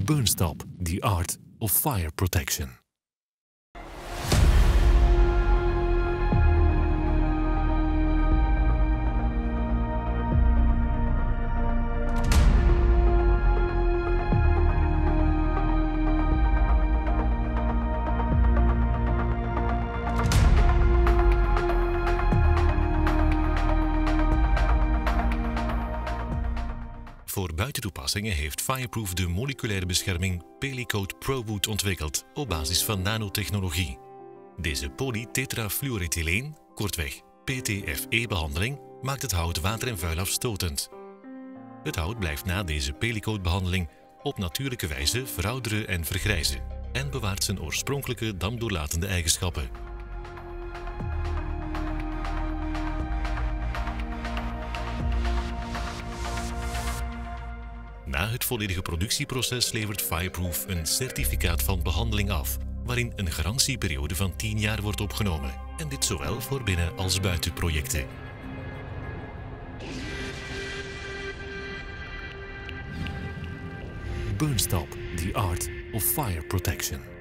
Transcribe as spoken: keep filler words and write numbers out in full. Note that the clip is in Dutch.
Burnstop, the art of fire protection. Voor buitentoepassingen heeft Fireproof de moleculaire bescherming Pelicoat ProWood ontwikkeld op basis van nanotechnologie. Deze polytetrafluorethyleen, kortweg P T F E-behandeling, maakt het hout water en vuil afstotend. Het hout blijft na deze Pelicoat-behandeling op natuurlijke wijze verouderen en vergrijzen en bewaart zijn oorspronkelijke damdoorlatende eigenschappen. Na het volledige productieproces levert Fireproof een certificaat van behandeling af, waarin een garantieperiode van tien jaar wordt opgenomen. En dit zowel voor binnen- als buitenprojecten. Burnstop, the art of fire protection.